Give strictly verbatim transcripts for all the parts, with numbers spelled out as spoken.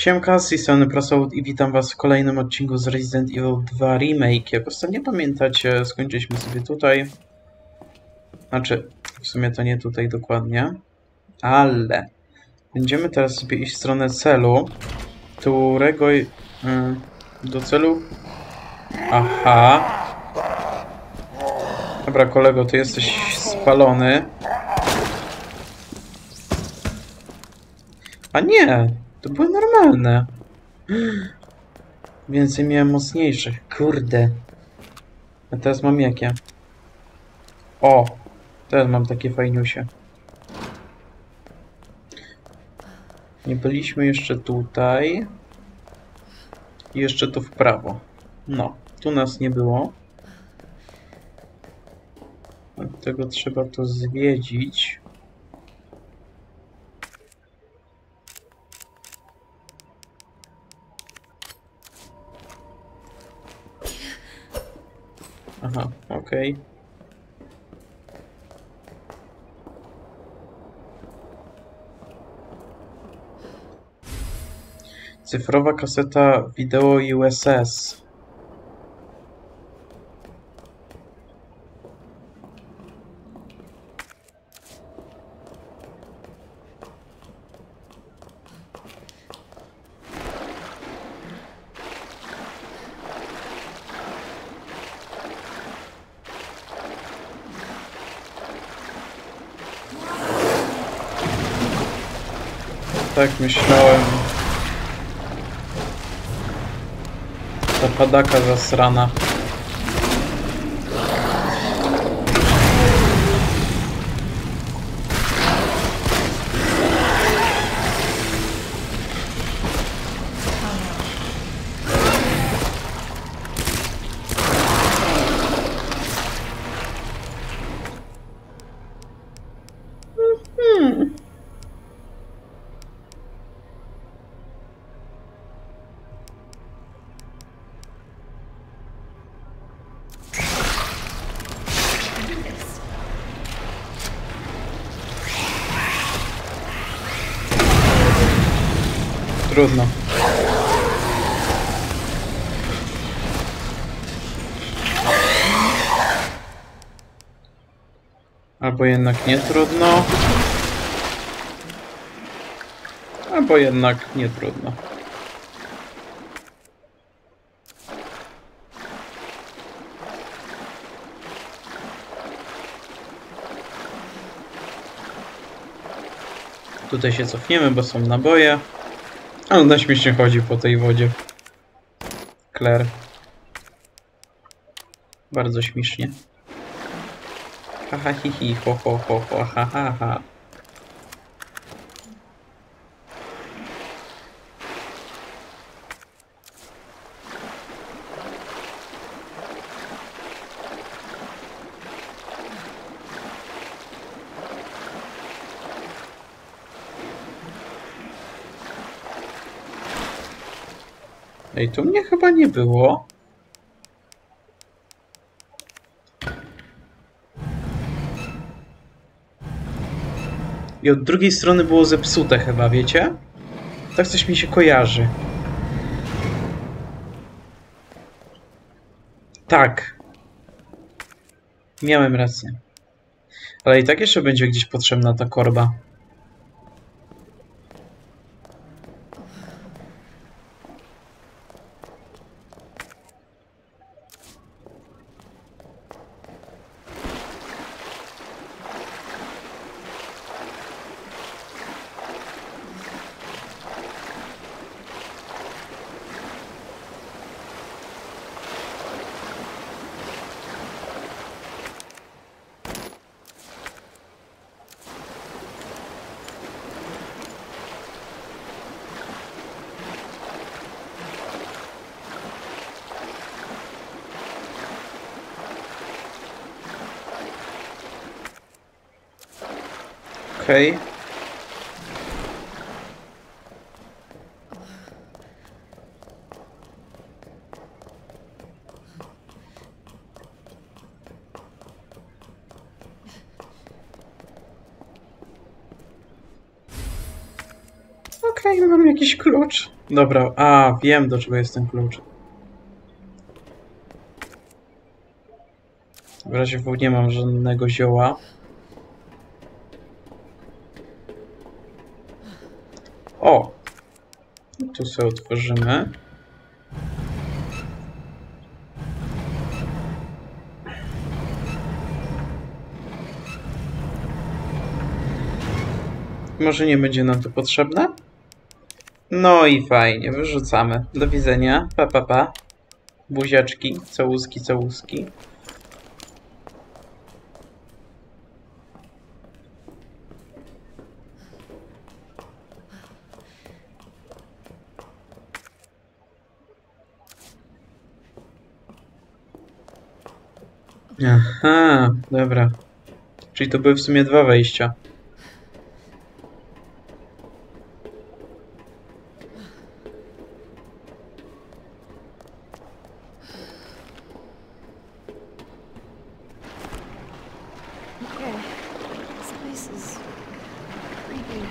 Siemka, z tej strony Prosold i witam was w kolejnym odcinku z Resident Evil dwa Remake. Jak ostatnio pamiętacie, skończyliśmy sobie tutaj. Znaczy, w sumie to nie tutaj dokładnie. Ale będziemy teraz sobie iść w stronę celu, którego... Yy, do celu... Aha. Dobra, kolego, ty jesteś spalony. A nie! To były normalne. Więcej miałem mocniejszych. Kurde. A teraz mam jakie? O! Teraz mam takie fajniusie. Nie byliśmy jeszcze tutaj. I jeszcze tu w prawo. No. Tu nas nie było. Dlatego trzeba to zwiedzić. Aha, okej. Okay. Cyfrowa kaseta wideo U S S. Tak myślałem. Ta padaka zasrana. Hmm. Trudno. Albo jednak nie trudno. Albo jednak nie trudno. Tutaj się cofniemy, bo są naboje. A ona śmiesznie chodzi po tej wodzie. Claire. Bardzo śmiesznie. Ha ha hi hi ho ho ho ho ha ha ha. Ej, tu mnie chyba nie było. I od drugiej strony było zepsute chyba, wiecie? Tak coś mi się kojarzy. Tak. Miałem rację. Ale i tak jeszcze będzie gdzieś potrzebna ta korba. Okej. Okay. Okej, okay, mam jakiś klucz. Dobra, a wiem, do czego jest ten klucz. W razie W nie mam żadnego zioła. O! Tu sobie otworzymy. Może nie będzie nam to potrzebne? No i fajnie, wyrzucamy. Do widzenia. Pa, pa, pa. Buziaczki, całuski, całuski. Aha, dobra. Czyli to były w sumie dwa wejścia. Okay, this place is creepy.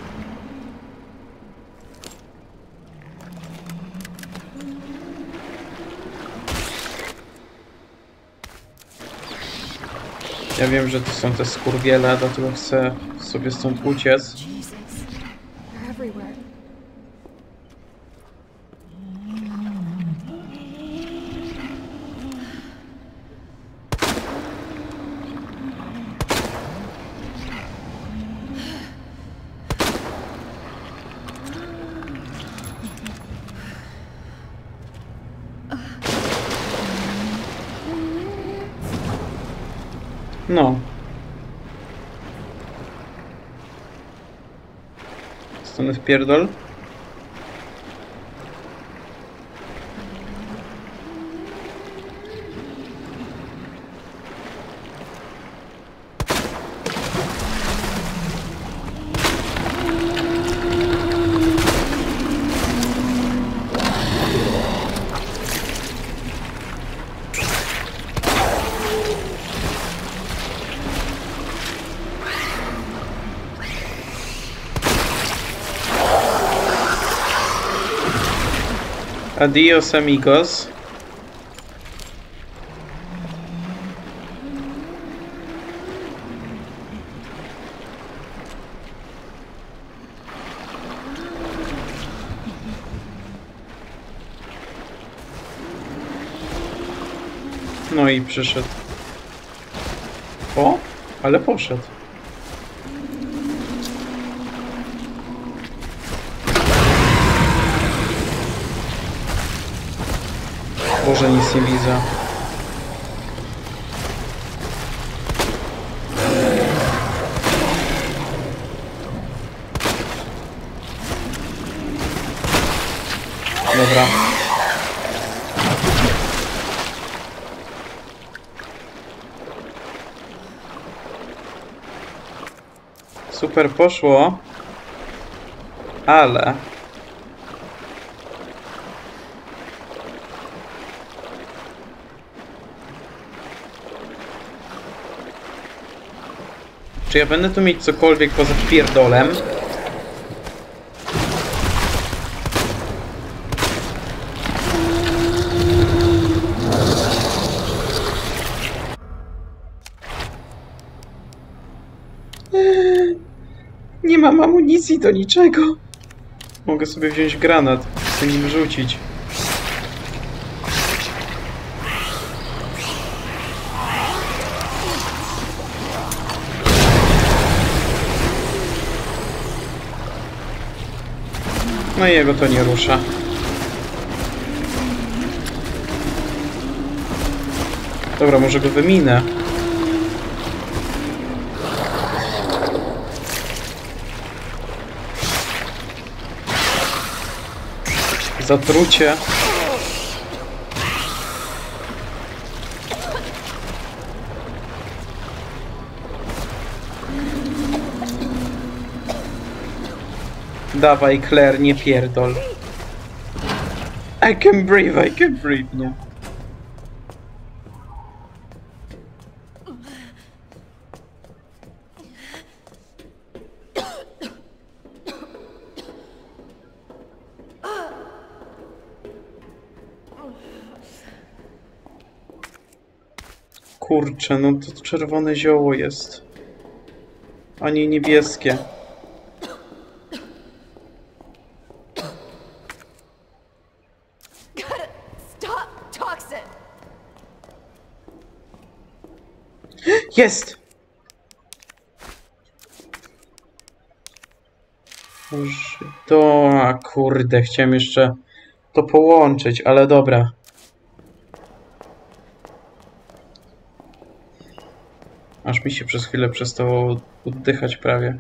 Ja wiem, że to są te skurwiele, dlatego chcę sobie stąd uciec. Jesus, they're everywhere. No. Stąd wpierdol. Adios, amigos. No i przyszedł. O, ale poszedł. Boże, nic nie widzę. Dobra. Super poszło. Ale... Czy ja będę tu mieć cokolwiek poza pierdolem? Eee, nie mam amunicji do niczego. Mogę sobie wziąć granat, chcę nim rzucić. No i jego to nie rusza. Dobra, może go wyminę. Zatrucie. Dawaj, Claire, nie pierdol. I can breathe, I can breathe, nie. kurczę, no to czerwone zioło jest. A nie niebieskie. Stop, toxin! Jest! Już to... A kurde, chciałem jeszcze to połączyć, ale dobra. Aż mi się przez chwilę przestało oddychać prawie.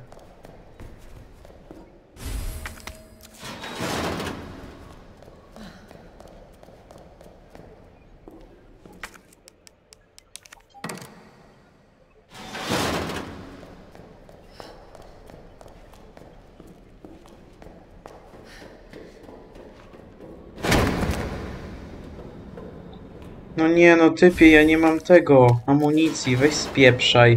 No nie no typie, ja nie mam tego, amunicji, weź spieprzaj.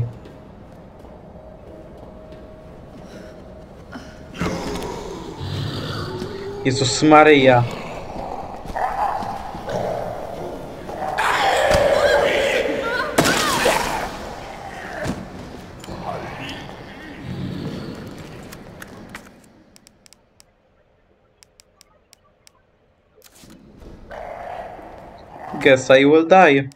Jezus Maryja. Guess I will die.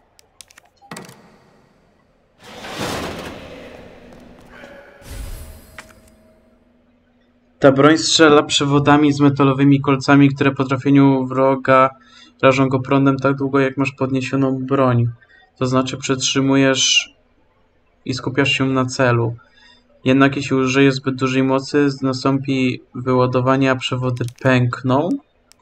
Ta broń strzela przewodami z metalowymi kolcami, które po trafieniu wroga rażą go prądem tak długo, jak masz podniesioną broń. To znaczy przytrzymujesz i skupiasz się na celu. Jednak jeśli użyjesz zbyt dużej mocy, nastąpi wyładowanie, a przewody pękną.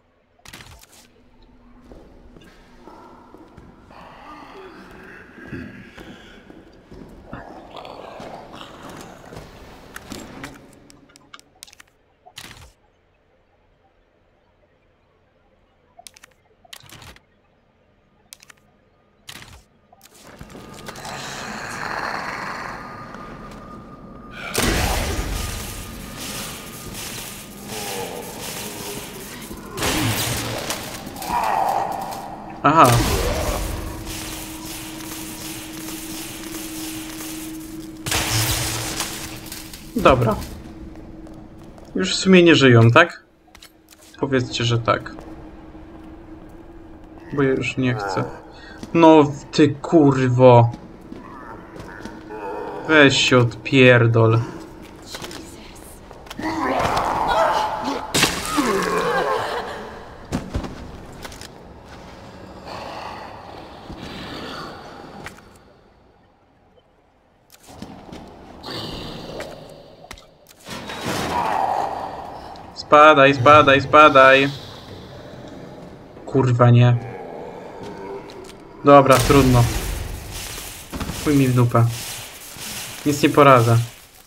Aha. Dobra. Już w sumie nie żyją, tak? Powiedzcie, że tak. Bo ja już nie chcę. No ty kurwo. Weź się odpierdol. Spadaj, spadaj, spadaj. Kurwa nie. Dobra, trudno. Chuj mi w dupę. Nic nie poradzę.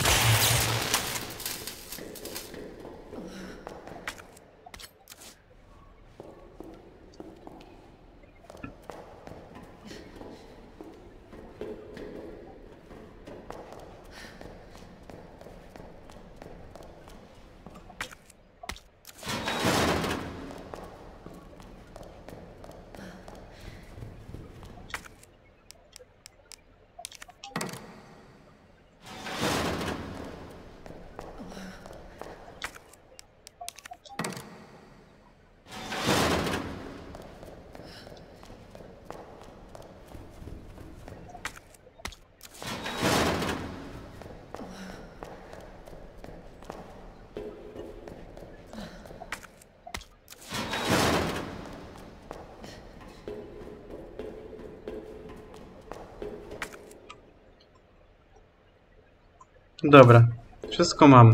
Dobra, wszystko mam.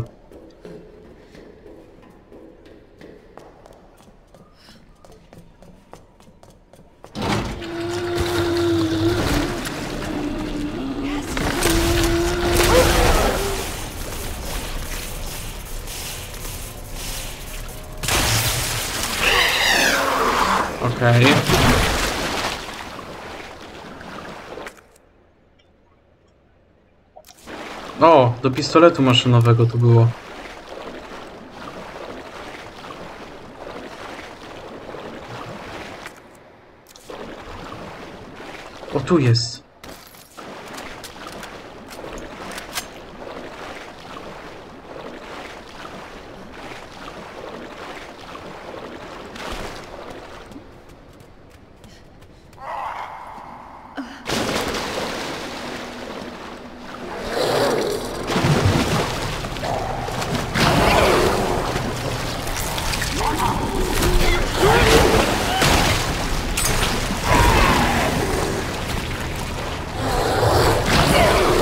Okej. Okay. O, do pistoletu maszynowego to było. O, tu jest.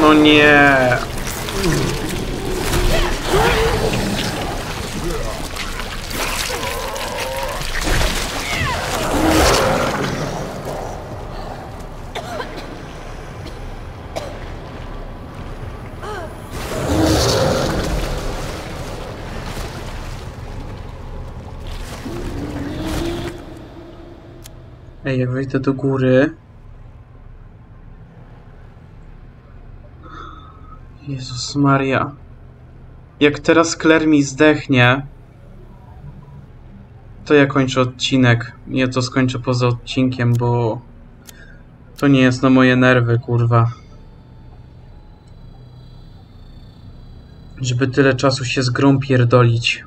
No nie. Ej, jak wejdę do góry... Jezus Maria. Jak teraz Claire mi zdechnie, to ja kończę odcinek. Ja to skończę poza odcinkiem, bo... To nie jest na moje nerwy, kurwa. Żeby tyle czasu się z grą pierdolić.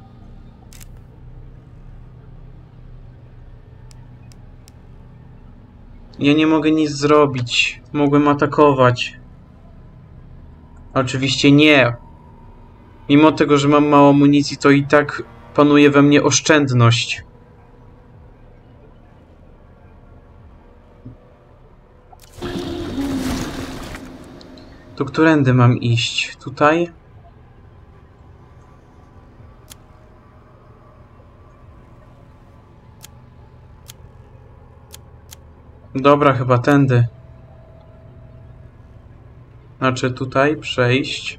Ja nie mogę nic zrobić. Mogłem atakować. Oczywiście nie. Mimo tego, że mam mało amunicji, to i tak panuje we mnie oszczędność. To którędy mam iść? Tutaj? Dobra, chyba tędy. Znaczy tutaj przejść.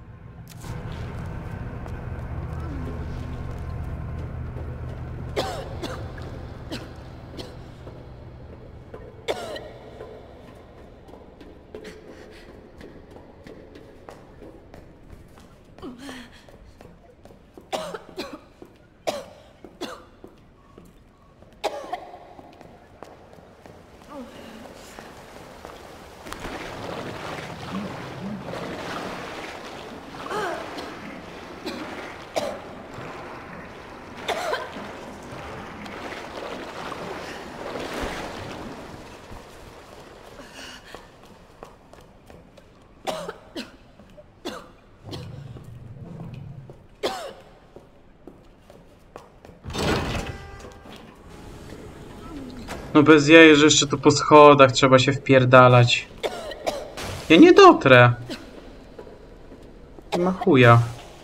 No bez jaj, że jeszcze tu po schodach trzeba się wpierdalać. Ja nie dotrę. Nie ma chuja.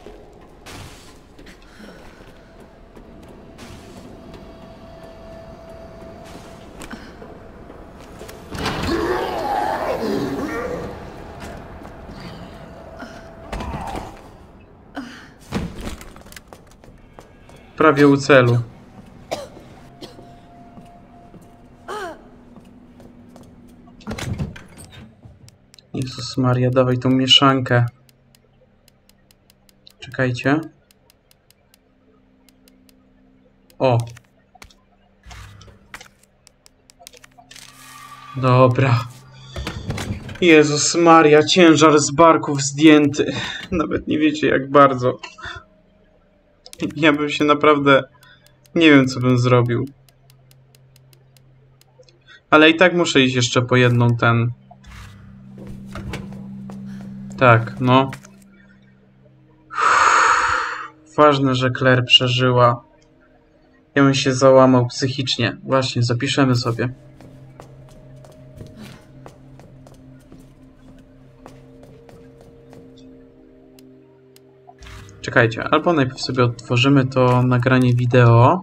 Prawie u celu. Jezus Maria, dawaj tą mieszankę. Czekajcie. O. Dobra. Jezus Maria, ciężar z barków zdjęty. Nawet nie wiecie jak bardzo. Ja bym się naprawdę... Nie wiem co bym zrobił. Ale i tak muszę iść jeszcze po jedną ten... Tak, no. Ważne, że Claire przeżyła. Ja bym się załamał psychicznie. Właśnie, zapiszemy sobie. Czekajcie, albo najpierw sobie odtworzymy to nagranie wideo.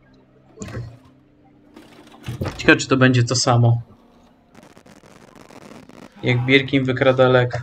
Ciekawe, czy to będzie to samo. Jak Birkin wykrada lek.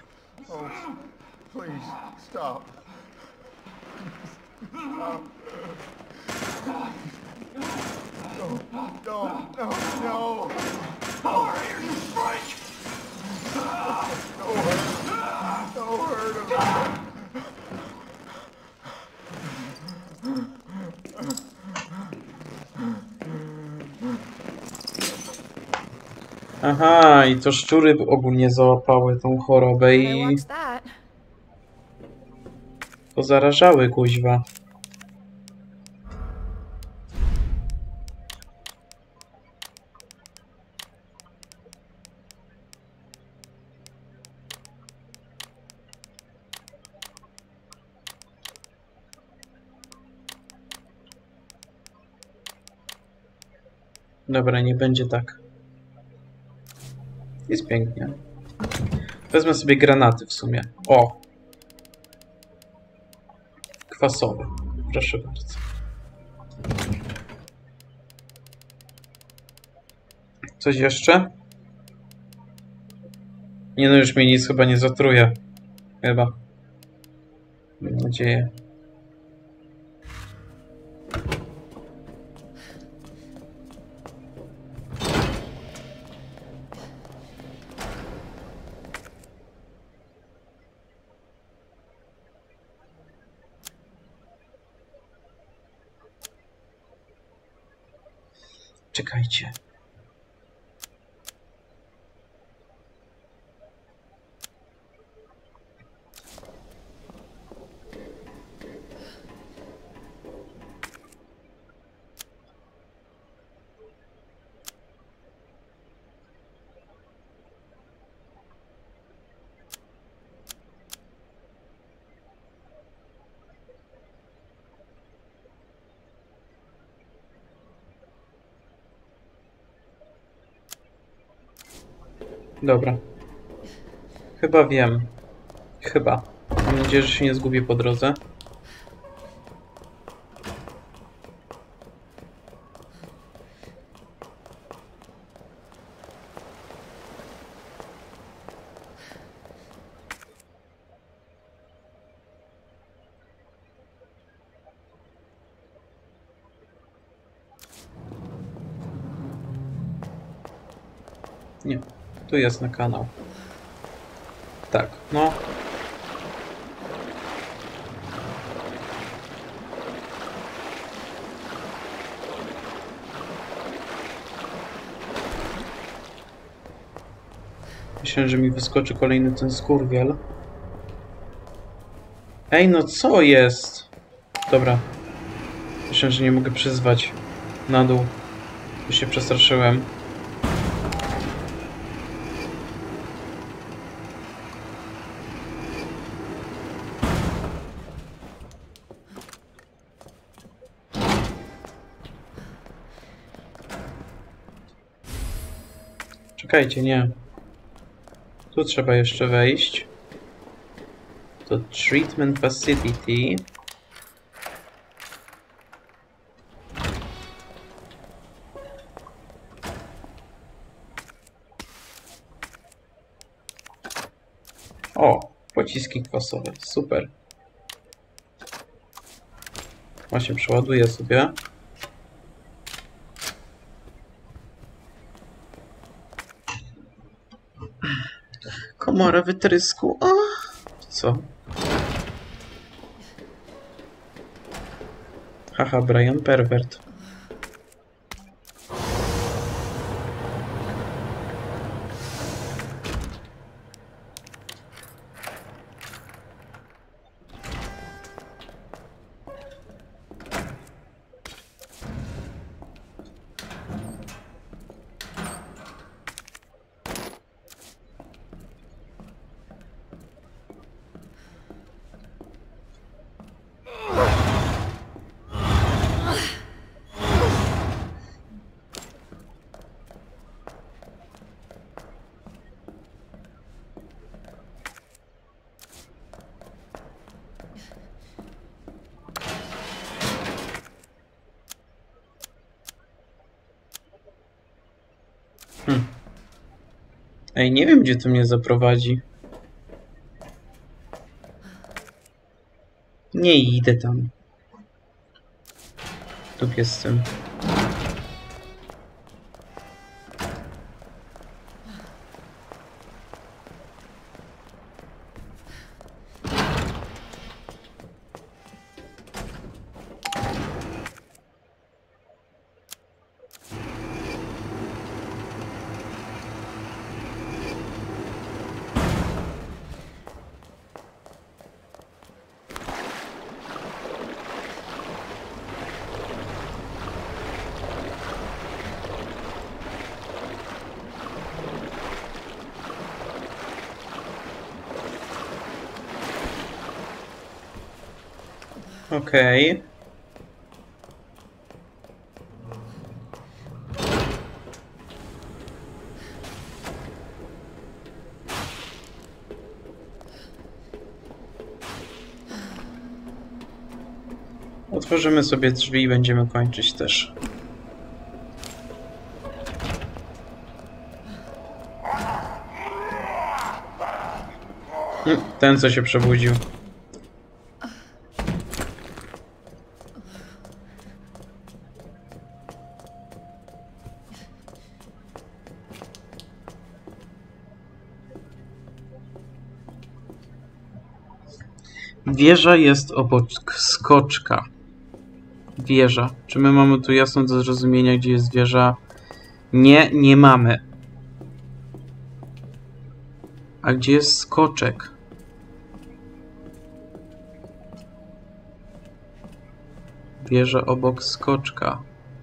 Aha, i to szczury ogólnie załapały tą chorobę i pozarażały kuźwa. Dobra, nie będzie tak. Jest pięknie. Wezmę sobie granaty w sumie. O! Kwasowe. Proszę bardzo. Coś jeszcze? Nie no, już mnie nic chyba nie zatruje. Chyba. Mam nadzieję. Czekajcie. Dobra. Chyba wiem. Chyba. Mam nadzieję, że się nie zgubię po drodze. Nie. Tu jest na kanał. Tak, no. Myślę, że mi wyskoczy kolejny ten skurwiel. Ej, no co jest? Dobra. Myślę, że nie mogę przyzwać na dół. Już się przestraszyłem. Czekajcie, nie. Tu trzeba jeszcze wejść. To Treatment Facility. O, pociski kwasowe. Super. Właśnie przeładuję sobie. Komora wytrysku. O! Co? Haha, Brian pervert. Hm. Ej, nie wiem, gdzie to mnie zaprowadzi. Nie idę tam. Tu jestem. Okej. Okay. Otworzymy sobie drzwi i będziemy kończyć też. Ten, co się przebudził. Wieża jest obok skoczka. Wieża. Czy my mamy tu jasno do zrozumienia, gdzie jest wieża? Nie, nie mamy. A gdzie jest skoczek? Wieża obok skoczka.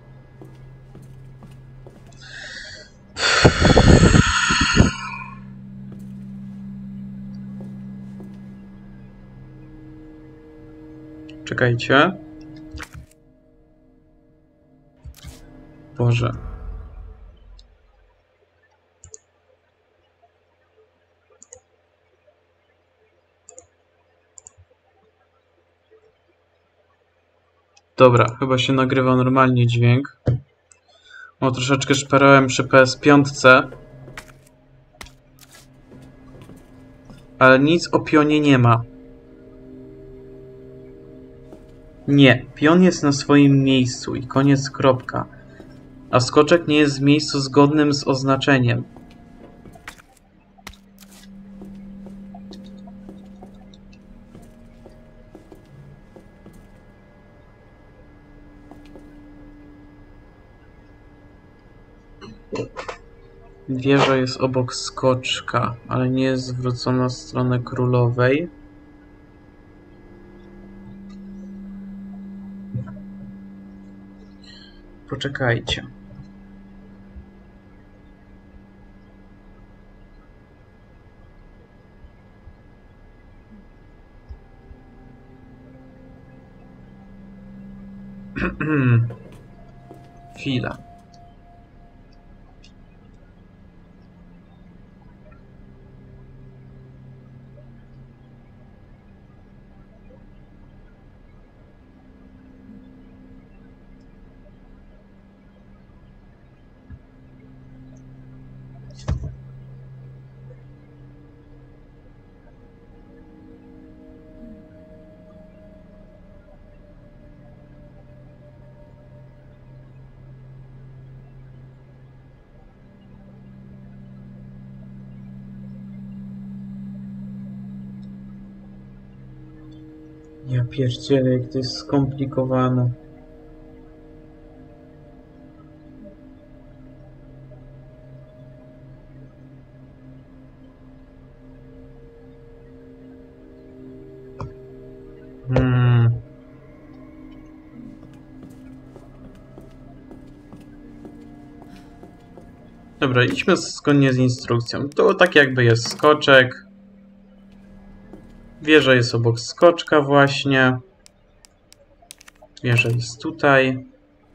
Czekajcie. Boże. Dobra, chyba się nagrywa normalnie dźwięk. O, troszeczkę szperałem przy P S pięć. Ale nic o pionie nie ma. Nie, pion jest na swoim miejscu i koniec, kropka. A skoczek nie jest w miejscu zgodnym z oznaczeniem. Wieża jest obok skoczka, ale nie jest zwrócona w stronę królowej. Poczekajcie. Chwila. Ja pierdzielę, jak to jest skomplikowane. Hmm. Dobra, idźmy zgodnie z instrukcją. Tu tak jakby jest skoczek. Wieża jest obok skoczka właśnie. Wieża jest tutaj.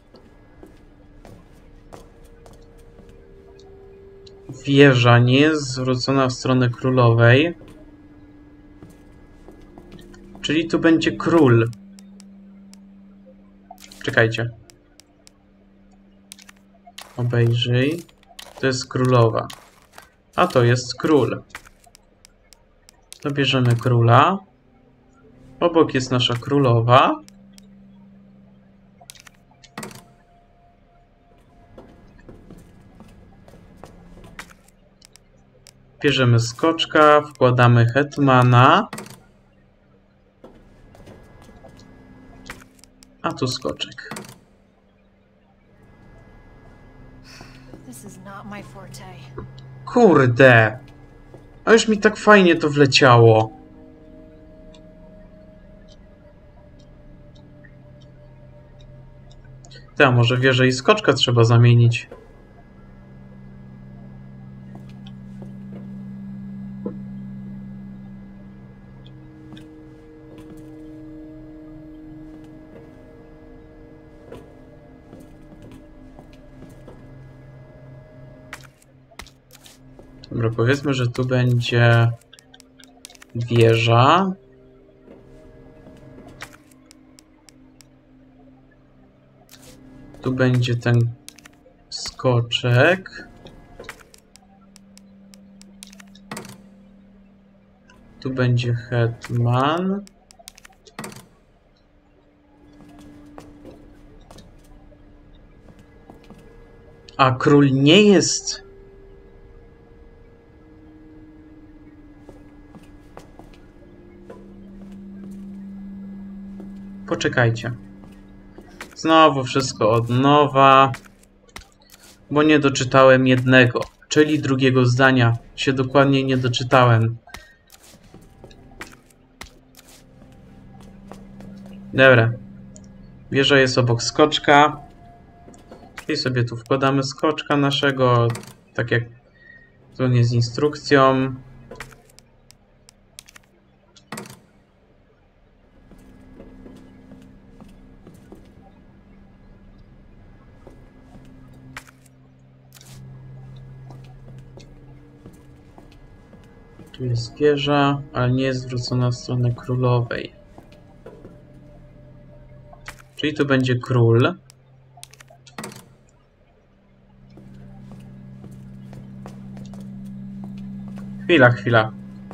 Wieża nie jest zwrócona w stronę królowej. Czyli tu będzie król. Czekajcie. Obejrzyj. To jest królowa. A to jest król. To bierzemy króla. Obok jest nasza królowa. Bierzemy skoczka, wkładamy hetmana. A tu skoczek. This is not my forte. Kurde! A już mi tak fajnie to wleciało. Ta, może wieżę i skoczka trzeba zamienić. Dobra, powiedzmy, że tu będzie wieża. Tu będzie ten skoczek. Tu będzie hetman. A król nie jest. Poczekajcie. Znowu wszystko od nowa. Bo nie doczytałem jednego, czyli drugiego zdania. Się dokładnie nie doczytałem. Dobra. Wieża jest obok skoczka. I sobie tu wkładamy skoczka naszego, tak jak zgodnie z instrukcją. Tu jest wieża, ale nie jest zwrócona w stronę królowej. Czyli tu będzie król. Chwila, chwila.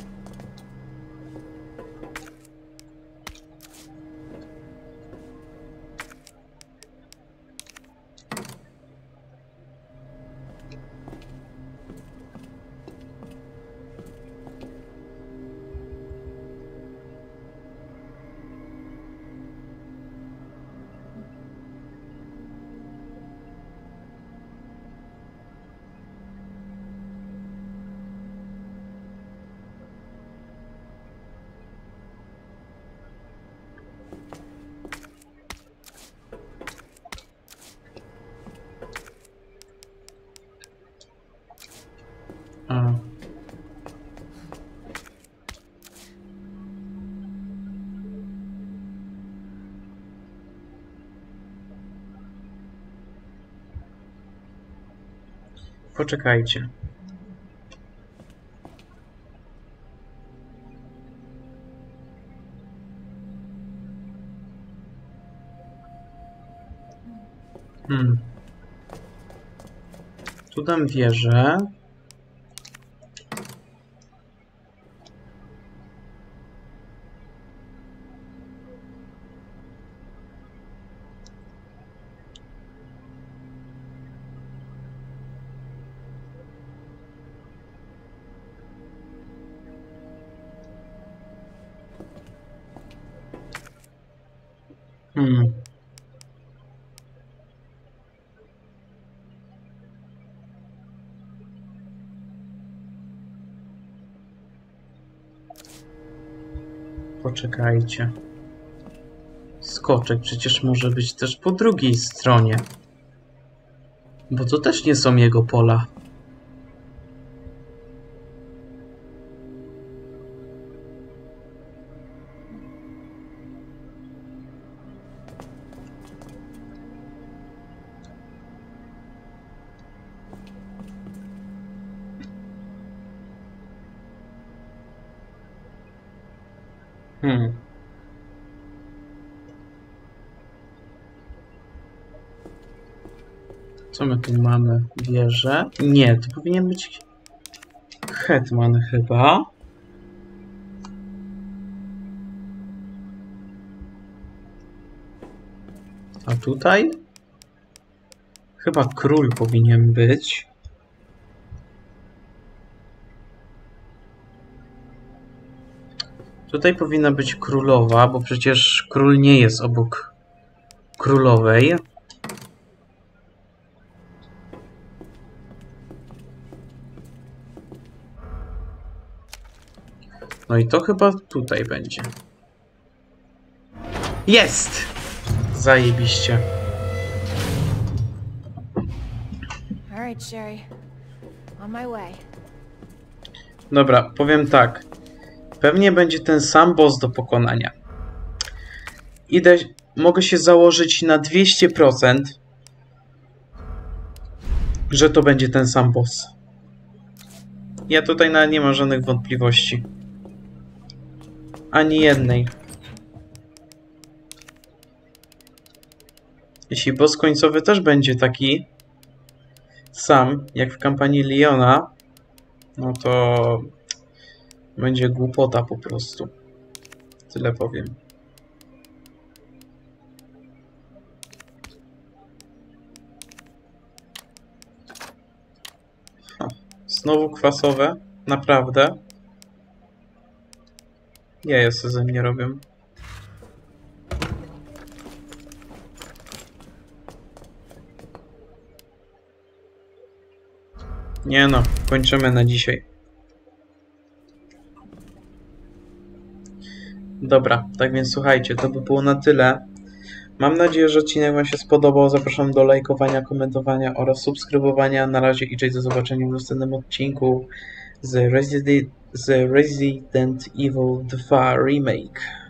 A. Poczekajcie. Hmm. Tu dam wieżę. Hmm. Poczekajcie. Skoczek przecież może być też po drugiej stronie. Bo to też nie są jego pola. Hmm. Co my tu mamy? Wieżę? Nie, to powinien być hetman chyba. A tutaj? Chyba król powinien być. Tutaj powinna być królowa, bo przecież król nie jest obok królowej. No i to chyba tutaj będzie. Jest! Zajebiście. All right, Sherry. On my way. Dobra, powiem tak. Pewnie będzie ten sam boss do pokonania. Idę, mogę się założyć na dwieście procent, że to będzie ten sam boss. Ja tutaj nawet nie mam żadnych wątpliwości. Ani jednej. Jeśli boss końcowy też będzie taki sam, jak w kampanii Leona, no to będzie głupota po prostu. Tyle powiem. Ha, znowu kwasowe? Naprawdę? Jaja se ze mnie robią. Nie no, kończymy na dzisiaj. Dobra, tak więc słuchajcie, to by było na tyle. Mam nadzieję, że odcinek Wam się spodobał. Zapraszam do lajkowania, komentowania oraz subskrybowania. Na razie i cześć, do zobaczenia w następnym odcinku z Resident, z Resident Evil dwa Remake.